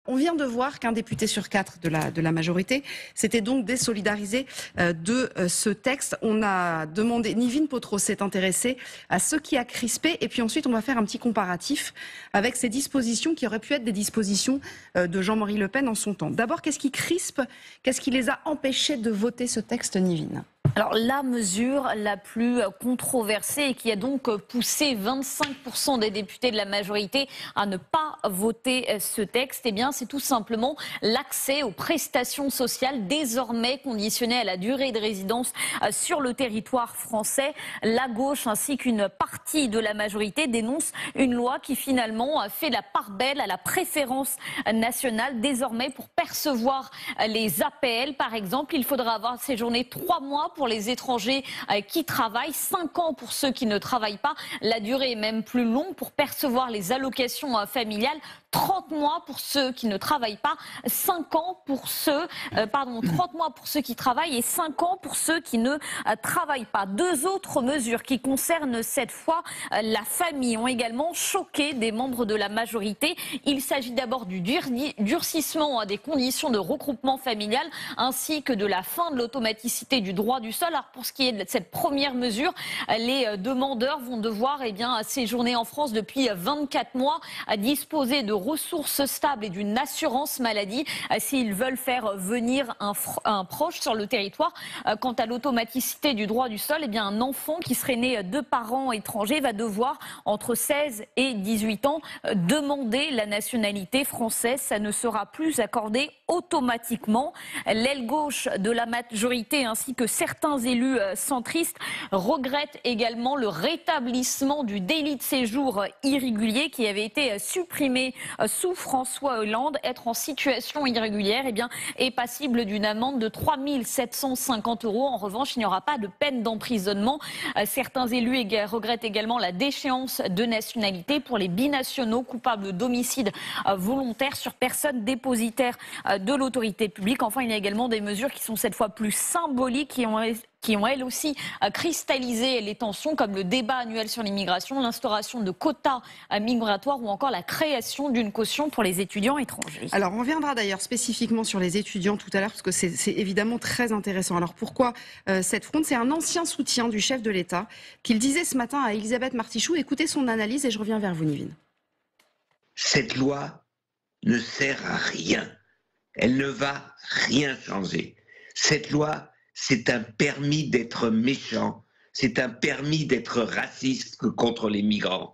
on vient de voir qu'un député sur 4 de la majorité s'était donc désolidarisé de ce texte. On a demandé, Nivine Potros s'est intéressée à ce qui a crispé, et puis ensuite on va faire un petit comparatif avec ces dispositions qui auraient pu être des dispositions de Jean-Marie Le Pen en son temps. D'abord, qu'est-ce qui crispe? Qu'est-ce qui les a empêchés de voter ce texte, Nivine? Alors la mesure la plus controversée et qui a donc poussé 25% des députés de la majorité à ne pas voter ce texte, eh bien c'est tout simplement l'accès aux prestations sociales désormais conditionnées à la durée de résidence sur le territoire français. La gauche ainsi qu'une partie de la majorité dénonce une loi qui finalement fait la part belle à la préférence nationale. Désormais, pour percevoir les APL par exemple, il faudra avoir séjourné 3 mois pour les étrangers qui travaillent, 5 ans pour ceux qui ne travaillent pas. La durée est même plus longue pour percevoir les allocations familiales. 30 mois pour ceux qui ne travaillent pas, 5 ans pour ceux, 30 mois pour ceux qui travaillent et 5 ans pour ceux qui ne travaillent pas. 2 autres mesures qui concernent cette fois la famille ont également choqué des membres de la majorité. Il s'agit d'abord du durcissement des conditions de regroupement familial ainsi que de la fin de l'automaticité du droit du sol. Alors pour ce qui est de cette première mesure, les demandeurs vont devoir séjourner en France depuis 24 mois, à disposer de ressources stables et d'une assurance maladie s'ils veulent faire venir un proche sur le territoire. Quant à l'automaticité du droit du sol, eh bien un enfant qui serait né de parents étrangers va devoir, entre 16 et 18 ans, demander la nationalité française. Ça ne sera plus accordé automatiquement. L'aile gauche de la majorité ainsi que certains élus centristes regrettent également le rétablissement du délit de séjour irrégulier qui avait été supprimé sous François Hollande. Être en situation irrégulière est passible d'une amende de 3 750 €. En revanche, il n'y aura pas de peine d'emprisonnement. Certains élus regrettent également la déchéance de nationalité pour les binationaux coupables d'homicide volontaire sur personne dépositaire de l'autorité publique. Enfin, il y a également des mesures qui sont cette fois plus symboliques, qui ont elles aussi cristallisé les tensions, comme le débat annuel sur l'immigration, l'instauration de quotas migratoires ou encore la création d'une caution pour les étudiants étrangers. Alors on reviendra d'ailleurs spécifiquement sur les étudiants tout à l'heure, parce que c'est évidemment très intéressant. Alors pourquoi cette fronde? C'est un ancien soutien du chef de l'État qu'il disait ce matin à Elisabeth Martichoux. Écoutez son analyse et je reviens vers vous, Nivine. Cette loi ne sert à rien. Elle ne va rien changer. Cette loi, c'est un permis d'être méchant, c'est un permis d'être raciste contre les migrants.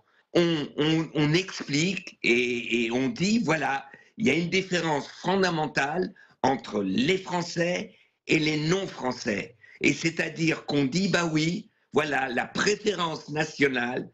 On explique et on dit, voilà, il y a une différence fondamentale entre les Français et les non-Français. Et c'est-à-dire qu'on dit, bah oui, voilà, la préférence nationale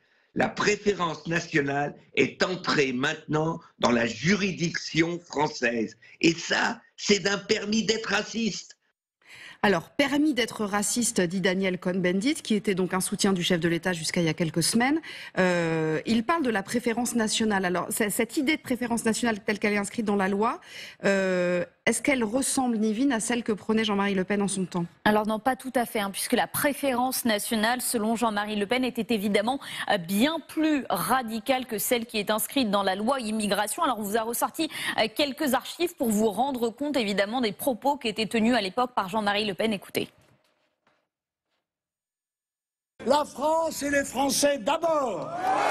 est entrée maintenant dans la juridiction française. Et ça, c'est d'un permis d'être raciste. Alors, permis d'être raciste, dit Daniel Cohn-Bendit, qui était donc un soutien du chef de l'État jusqu'à il y a quelques semaines. Il parle de la préférence nationale. Alors, cette idée de préférence nationale telle qu'elle est inscrite dans la loi, est-ce qu'elle ressemble, Nivine, à celle que prenait Jean-Marie Le Pen en son temps? Alors non, pas tout à fait, puisque la préférence nationale, selon Jean-Marie Le Pen, était évidemment bien plus radicale que celle qui est inscrite dans la loi immigration. Alors on vous a ressorti quelques archives pour vous rendre compte évidemment des propos qui étaient tenus à l'époque par Jean-Marie Le Pen. Écoutez. La France et les Français d'abord.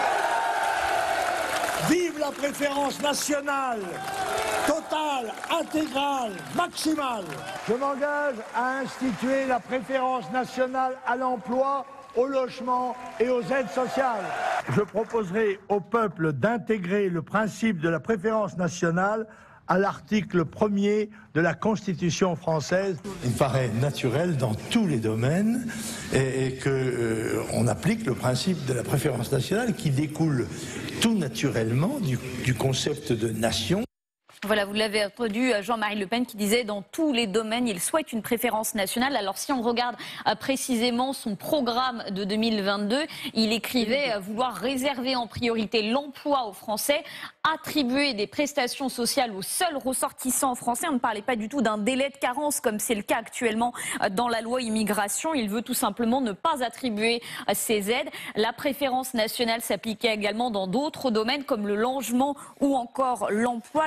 Vive la préférence nationale, totale, intégrale, maximale. Je m'engage à instituer la préférence nationale à l'emploi, au logement et aux aides sociales. Je proposerai au peuple d'intégrer le principe de la préférence nationale à l'article 1er de la Constitution française. Il me paraît naturel dans tous les domaines et qu'on applique le principe de la préférence nationale qui découle tout naturellement du concept de nation. Voilà, vous l'avez entendu, Jean-Marie Le Pen qui disait dans tous les domaines, il souhaite une préférence nationale. Alors si on regarde précisément son programme de 2022, il écrivait vouloir réserver en priorité l'emploi aux Français, attribuer des prestations sociales aux seuls ressortissants français. On ne parlait pas du tout d'un délai de carence comme c'est le cas actuellement dans la loi immigration. Il veut tout simplement ne pas attribuer ces aides. La préférence nationale s'appliquait également dans d'autres domaines comme le logement ou encore l'emploi. La version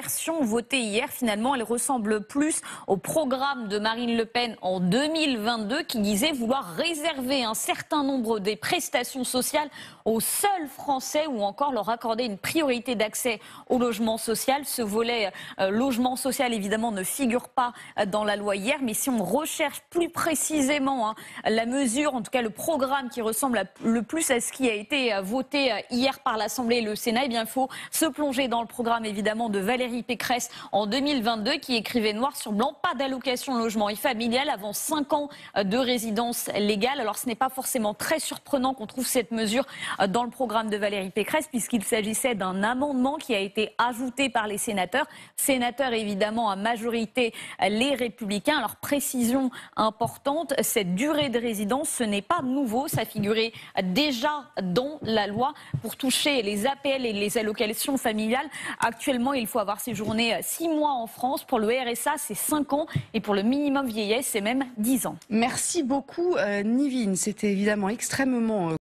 version votée hier, finalement, elle ressemble plus au programme de Marine Le Pen en 2022 qui disait vouloir réserver un certain nombre des prestations sociales aux seuls Français ou encore leur accorder une priorité d'accès au logement social. Ce volet logement social, évidemment, ne figure pas dans la loi hier, mais si on recherche plus précisément la mesure, en tout cas le programme qui ressemble le plus à ce qui a été voté hier par l'Assemblée et le Sénat, eh bien, il faut se plonger dans le programme, évidemment, de Valérie Pécresse en 2022 qui écrivait noir sur blanc, pas d'allocation logement et familial avant 5 ans de résidence légale. Alors ce n'est pas forcément très surprenant qu'on trouve cette mesure dans le programme de Valérie Pécresse puisqu'il s'agissait d'un amendement qui a été ajouté par les sénateurs évidemment à majorité les Républicains. Alors précision importante, cette durée de résidence, ce n'est pas nouveau, ça figurait déjà dans la loi pour toucher les APL et les allocations familiales. Actuellement, il faut avoir séjourné 6 mois en France. Pour le RSA, c'est 5 ans et pour le minimum vieillesse, c'est même 10 ans. Merci beaucoup, Nivine. C'était évidemment extrêmement